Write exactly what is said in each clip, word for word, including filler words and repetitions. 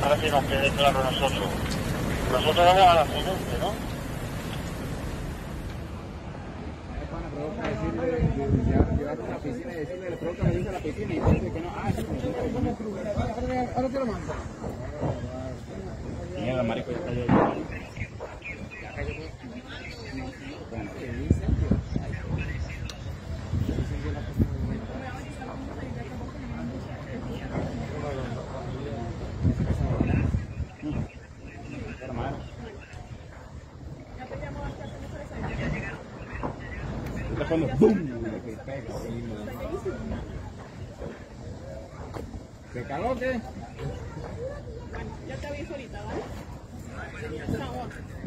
A ver si nos quede claro nosotros. Nosotros vamos al accidente, ¿no? Provoca decirle, llevarte a la piscina y decirle, le provoca venirse a la piscina y dice que no, ah, sí, ahora te lo mando. Y el marico ya cayó ya. Cuando ¡bum! Que pega, ¿se cagó o qué? Ya te aviso ahorita, ¿vale? Chao.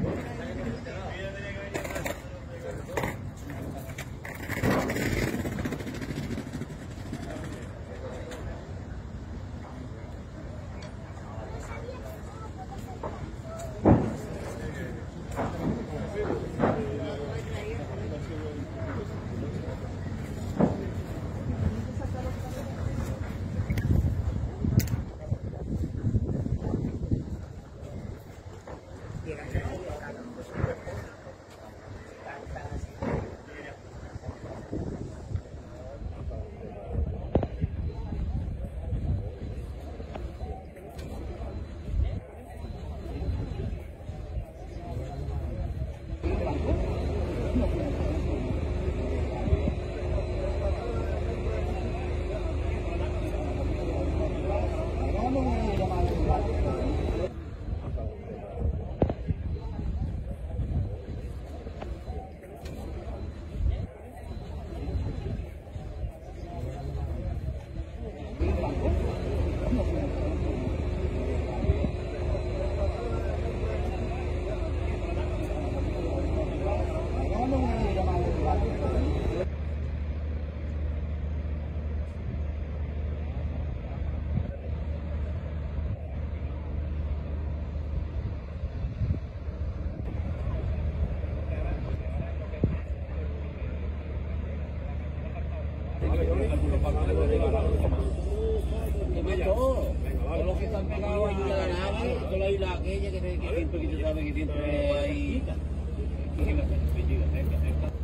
Los que están pegados ahí a la nave, con la isla aquella que siempre que te sabe que siempre hay.